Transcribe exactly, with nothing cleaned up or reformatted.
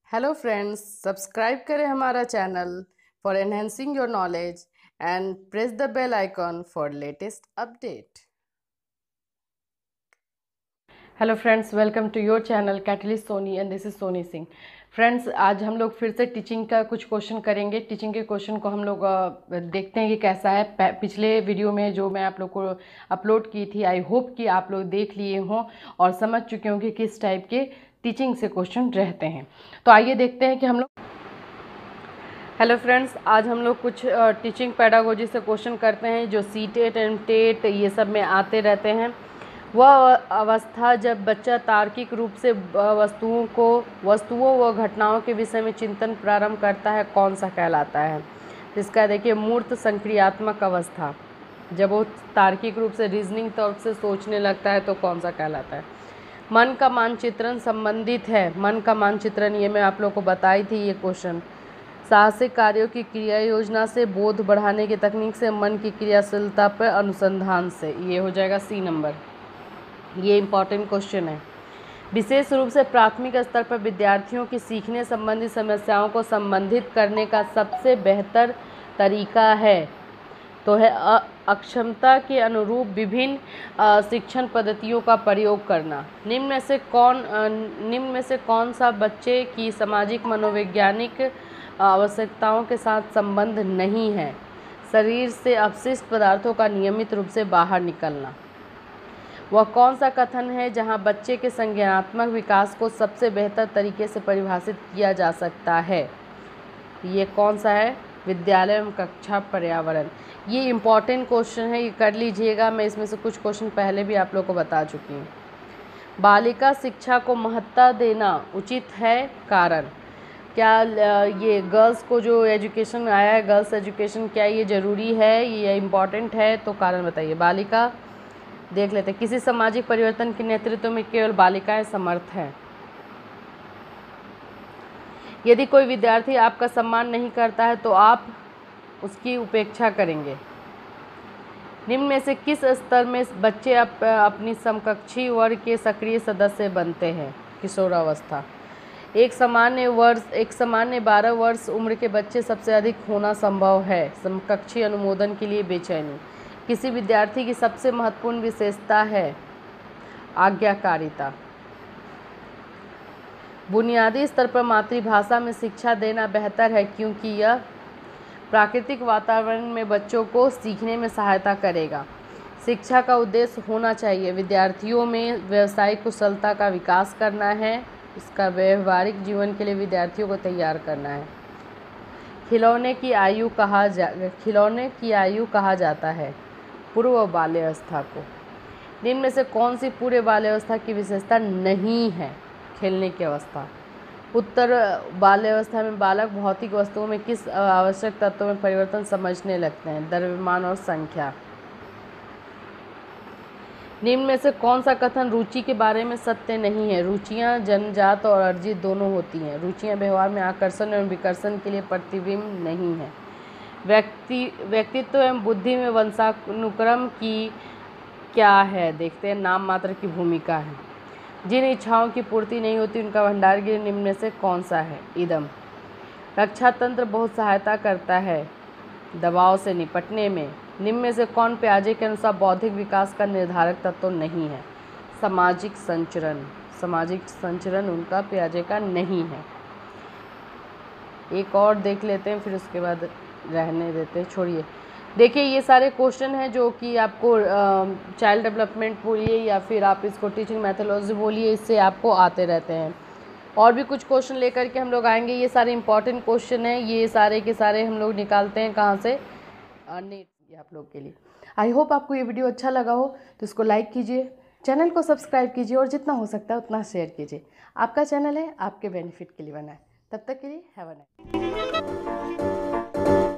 Hello friends, subscribe करें हमारा channel for enhancing your knowledge and press the bell icon for latest update. Hello friends, welcome to your channel catalyst Soni and this is Soni Singh. Friends, आज हम लोग फिर से teaching का कुछ question करेंगे। टीचिंग के क्वेश्चन को हम लोग देखते हैं कि कैसा है। पिछले वीडियो में जो मैं आप लोग को अपलोड की थी, आई होप कि आप लोग देख लिए हों और समझ चुके हों कि किस टाइप के टीचिंग से क्वेश्चन रहते हैं। तो आइए देखते हैं कि हम लोग हेलो फ्रेंड्स, आज हम लोग कुछ टीचिंग पैडागोजी से क्वेश्चन करते हैं जो सी टेट एंड टेट ये सब में आते रहते हैं। वह अवस्था जब बच्चा तार्किक रूप से वस्तुओं को वस्तुओं व घटनाओं के विषय में चिंतन प्रारंभ करता है, कौन सा कहलाता है? इसका देखिए, मूर्त संक्रियात्मक अवस्था। जब वो तार्किक रूप से रीजनिंग तौर से सोचने लगता है तो कौन सा कहलाता है? मन का मानचित्रण संबंधित है। मन का मानचित्रण ये मैं आप लोग को बताई थी ये क्वेश्चन। साहसिक कार्यों की क्रिया योजना से, बोध बढ़ाने की तकनीक से, मन की क्रियाशीलता पर अनुसंधान से, ये हो जाएगा सी नंबर। ये इम्पॉर्टेंट क्वेश्चन है। विशेष रूप से प्राथमिक स्तर पर विद्यार्थियों की सीखने संबंधी समस्याओं को संबंधित करने का सबसे बेहतर तरीका है तो है अक्षमता के अनुरूप विभिन्न शिक्षण पद्धतियों का प्रयोग करना। निम्न में से कौन निम्न में से कौन सा बच्चे की सामाजिक मनोवैज्ञानिक आवश्यकताओं के साथ संबंध नहीं है? शरीर से अपशिष्ट पदार्थों का नियमित रूप से बाहर निकलना। वह कौन सा कथन है जहां बच्चे के संज्ञानात्मक विकास को सबसे बेहतर तरीके से परिभाषित किया जा सकता है? ये कौन सा है? विद्यालय एवं कक्षा पर्यावरण। ये इम्पॉर्टेंट क्वेश्चन है, ये कर लीजिएगा। मैं इसमें से कुछ क्वेश्चन पहले भी आप लोग को बता चुकी हूँ। बालिका शिक्षा को महत्ता देना उचित है, कारण क्या? ये गर्ल्स को जो एजुकेशन आया है, गर्ल्स एजुकेशन, क्या ये ज़रूरी है, ये इम्पॉर्टेंट है? तो कारण बताइए। बालिका देख लेते हैं। किसी सामाजिक परिवर्तन के नेतृत्व में केवल बालिकाएं समर्थ हैं। यदि कोई विद्यार्थी आपका सम्मान नहीं करता है तो आप उसकी उपेक्षा करेंगे। निम्न में से किस स्तर में बच्चे अप, अपनी समकक्षी वर्ग के सक्रिय सदस्य बनते हैं? किशोरावस्था। एक सामान्य वर्ष एक सामान्य बारह वर्ष उम्र के बच्चे सबसे अधिक होना संभव है। समकक्षी अनुमोदन के लिए बेचैनी। किसी विद्यार्थी की सबसे महत्वपूर्ण विशेषता है आज्ञाकारिता। बुनियादी स्तर पर मातृभाषा में शिक्षा देना बेहतर है क्योंकि यह प्राकृतिक वातावरण में बच्चों को सीखने में सहायता करेगा। शिक्षा का उद्देश्य होना चाहिए विद्यार्थियों में व्यावसायिक कुशलता का विकास करना है, इसका व्यवहारिक जीवन के लिए विद्यार्थियों को तैयार करना है। खिलौने की आयु कहा जा खिलौने की आयु कहा जाता है पूर्व बाल्यावस्था को। निम्न में से कौन सी पूर्व बाल्यावस्था की विशेषता नहीं है? खेलने की अवस्था। उत्तर बाल्यावस्था में बालक भौतिक वस्तुओं में किस आवश्यक तत्वों में परिवर्तन समझने लगते हैं? द्रव्यमान और संख्या। निम्न में से कौन सा कथन रुचि के बारे में सत्य नहीं है? रुचियां जन्मजात और अर्जित दोनों होती हैं। रुचियां व्यवहार में आकर्षण एवं विकर्षण के लिए प्रतिबिंब नहीं है। व्यक्ति व्यक्तित्व एवं बुद्धि में वंशानुक्रम की क्या है? देखते हैं। नाम मात्र की भूमिका है। जिन इच्छाओं की पूर्ति नहीं होती उनका भंडार गृह निम्न में से कौन सा है? इदम। रक्षा तंत्र बहुत सहायता करता है दबाव से निपटने में। निम्न में से कौन पियाजे के अनुसार बौद्धिक विकास का निर्धारक तत्व तो नहीं है? सामाजिक संचरण। सामाजिक संचरण उनका पियाजे का नहीं है। एक और देख लेते हैं, फिर उसके बाद रहने देते हैं, छोड़िए। देखिए, ये सारे क्वेश्चन हैं जो कि आपको चाइल्ड डेवलपमेंट बोलिए या फिर आप इसको टीचिंग मैथोलॉजी बोलिए, इससे आपको आते रहते हैं। और भी कुछ क्वेश्चन लेकर के हम लोग आएंगे। ये सारे इंपॉर्टेंट क्वेश्चन हैं, ये सारे के सारे हम लोग निकालते हैं कहाँ से? नेट से आप लोग के लिए। आई होप आपको ये वीडियो अच्छा लगा हो तो इसको लाइक कीजिए, चैनल को सब्सक्राइब कीजिए और जितना हो सकता है उतना शेयर कीजिए। आपका चैनल है, आपके बेनिफिट के लिए बना है। तब तक के लिए हैव अ नाइस डे।